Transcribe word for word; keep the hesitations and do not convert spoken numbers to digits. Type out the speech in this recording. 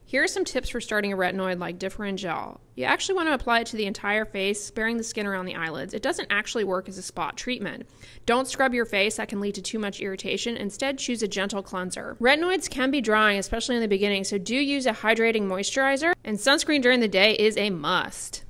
Here are some tips for starting a retinoid like Differin gel. You actually want to apply it to the entire face, sparing the skin around the eyelids. It doesn't actually work as a spot treatment. Don't scrub your face, that can lead to too much irritation. Instead, choose a gentle cleanser. Retinoids can be drying, especially in the beginning, so do use a hydrating moisturizer, and sunscreen during the day is a must.